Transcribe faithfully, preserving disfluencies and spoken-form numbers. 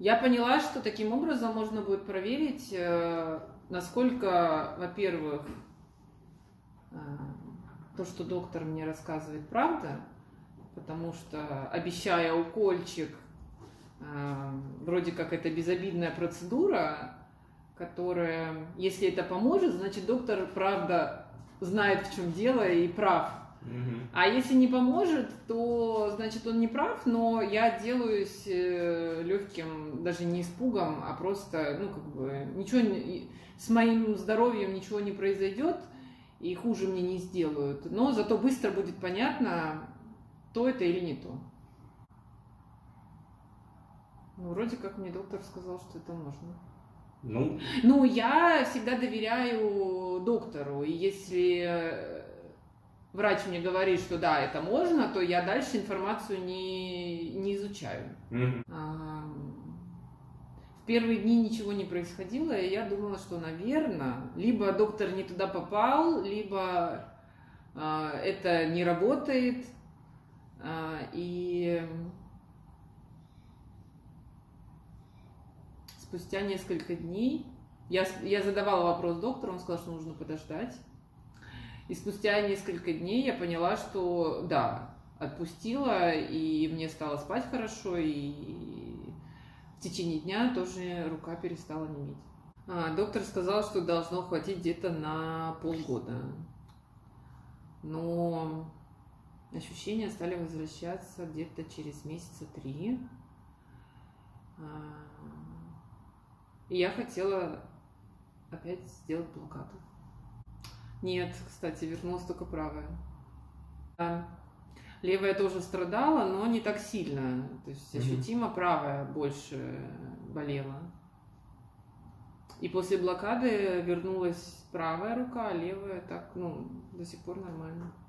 Я поняла, что таким образом можно будет проверить, насколько, во-первых, то, что доктор мне рассказывает, правда, потому что, обещая укольчик, вроде как это безобидная процедура, которая, если это поможет, значит, доктор, правда, знает, в чем дело и прав. Mm-hmm. А если не поможет, то, значит, он не прав, но я делаюсь легким, даже не испугом, а просто, ну, как бы, ничего не, с моим здоровьем ничего не произойдет, и хуже мне не сделают. Но зато быстро будет понятно, то это или не то. Ну, вроде как мне доктор сказал, что это можно. Ну, ну, я всегда доверяю доктору, и если врач мне говорит, что да, это можно, то я дальше информацию не, не изучаю. Mm-hmm. А, в первые дни ничего не происходило, и я думала, что, наверное, либо доктор не туда попал, либо а, это не работает, а, и спустя несколько дней я, я задавала вопрос доктору, он сказал, что нужно подождать. И спустя несколько дней я поняла, что да, отпустила, и мне стало спать хорошо, и в течение дня тоже рука перестала неметь. А, доктор сказал, что должно хватить где-то на полгода. Но ощущения стали возвращаться где-то через месяца три. И я хотела опять сделать блокаду. Нет, кстати, вернулась только правая. Да. Левая тоже страдала, но не так сильно. То есть ощутимо правая больше болела. И после блокады вернулась правая рука, а левая так, ну, до сих пор нормально.